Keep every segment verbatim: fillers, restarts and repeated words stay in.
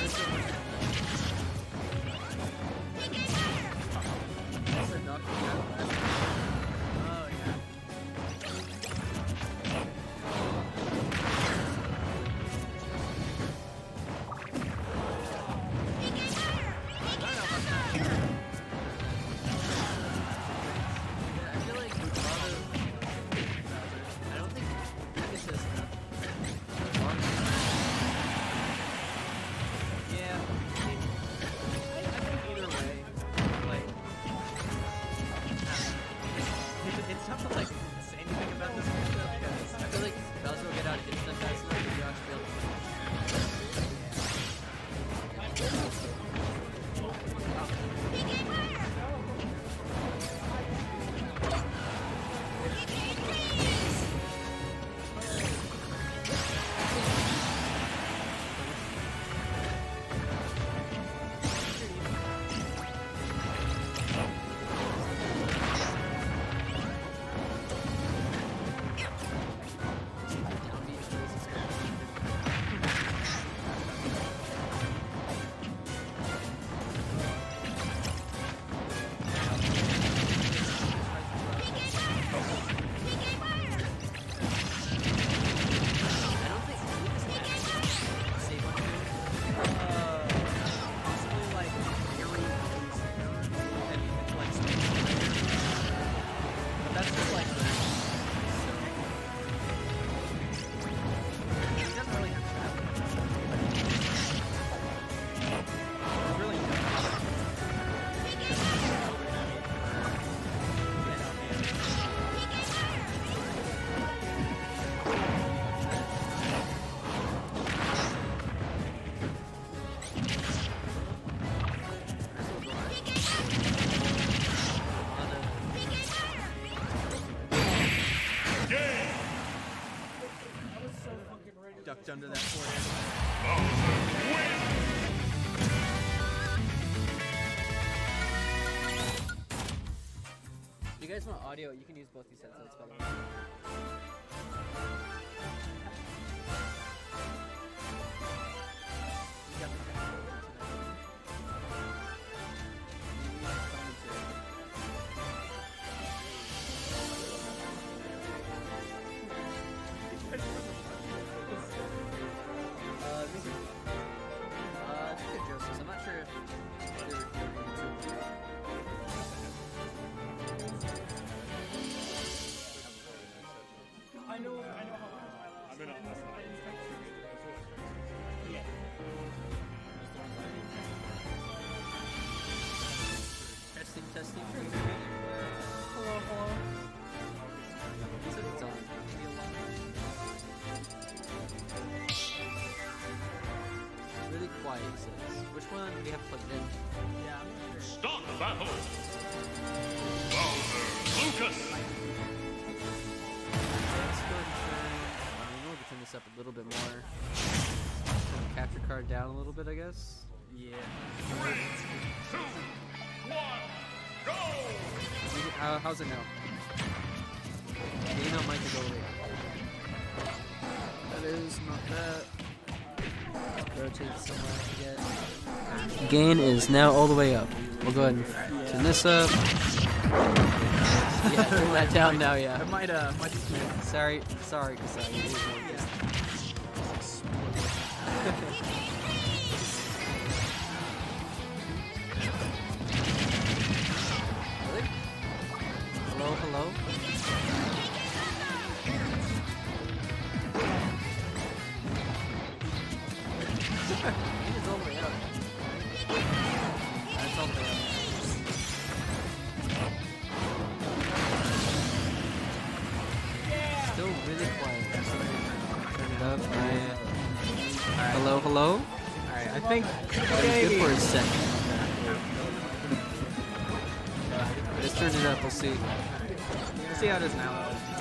Ducked under that forward. If you guys want audio, you can use both these headsets better. I know, I know how much I lost. I'm in on this one. Yeah. Testing, testing. Hello, hello. He said it's on. Really quiet, he says. Which one do we have plugged in? Yeah, I'm not sure. Start the battle! Bowser Lucas! Let's go and turn. I mean, we'll turn this up a little bit more. Turn the capture card down a little bit, I guess. Yeah. Three, two, one, go! How, how's it now? Gain on mic to go away. That is not that. Let's rotate somewhere to get. Gain is now all the way up. We'll go ahead and turn this up. Yeah, turn that down now, yeah. I might, uh, might just do Sorry, sorry, Kasagi. Really? Hello, hello? It's all the way up. That's all the way up. Still really quiet. Turn it up. Alright. Right. Hello, hello? Alright, I think That was good for a second. Let's turn it up, we'll see. We'll see how it is now.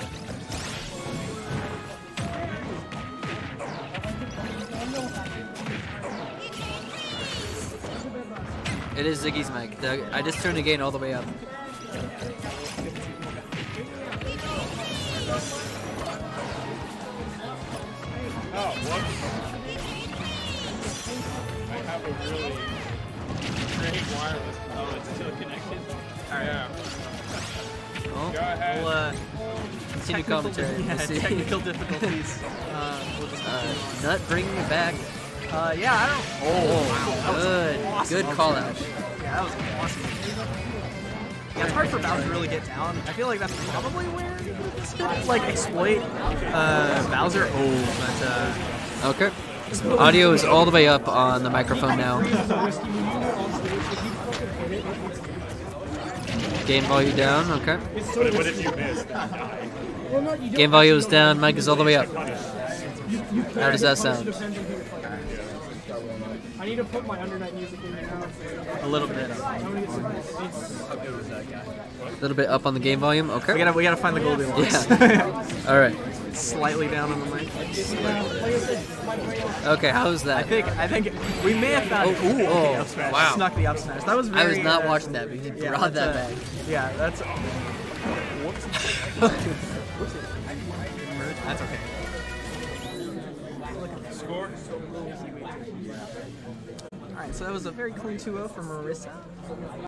It is Ziggy's mic. The, I just turned the gain all the way up. Oh, whoops. I have a really great wireless. Oh, it's still connected? Alright. Yeah. Oh, Go ahead. We'll, uh, continue technical, commentary. yeah, Let's see. technical difficulties. Uh, we'll just Uh, continue Nut bringing it back. on. Uh, yeah, I don't. Oh, wow, that was good, awesome. good call out. Yeah, that was awesome. Yeah, it's hard for Bowser to really get down. I feel like that's probably where this could like exploit uh, Bowser. Oh, but uh, Okay. Audio is all the way up on the microphone now. Game volume down, okay. But what if you missed? Game volume is down, mic is all the way up. How does that sound? I need to put my Undernight music in there now. a little bit. A little bit up on the game volume, okay. We gotta we gotta find the Goldilocks. Yeah. Alright. Slightly down on the mic. Okay, how's I that? think I think we may have found. Oh, ooh, okay, oh, up smash. wow. Snuck the up smash. That was I very. was not uh, watching that, but you yeah, brought that that's, uh, back. Yeah, that's. That's okay. Score? All right, so that was a very clean two oh for Marissa.